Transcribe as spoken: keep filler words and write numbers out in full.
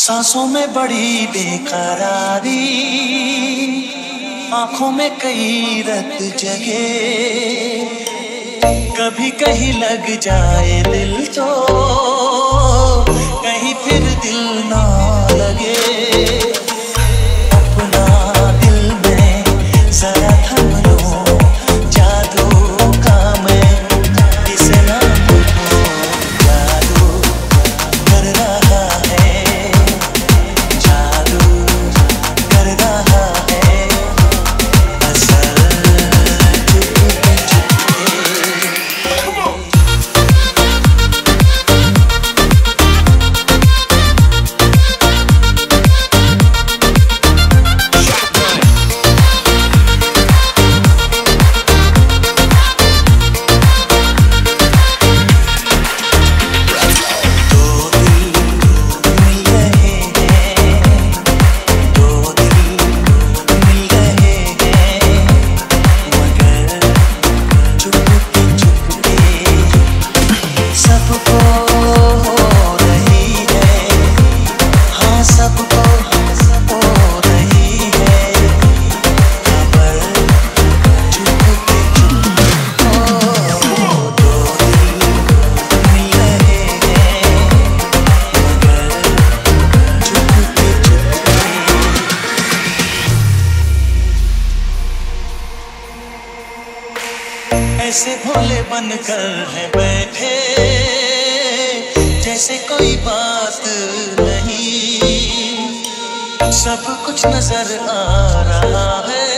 सांसों में बड़ी बेकरारी, आंखों में कई रत जगे, कभी कहीं लग जाए दिल तो कहीं फिर दिल ना लगे। अपना दिल में जरा थम लो, जादू का मैं किसे ना भूलूं, जादू कर रहा है, जादू कर रहा है, असल चुपके चुपके। ऐसे भोले बनकर है बैठे जैसे कोई बात नहीं, सब कुछ नजर आ रहा है।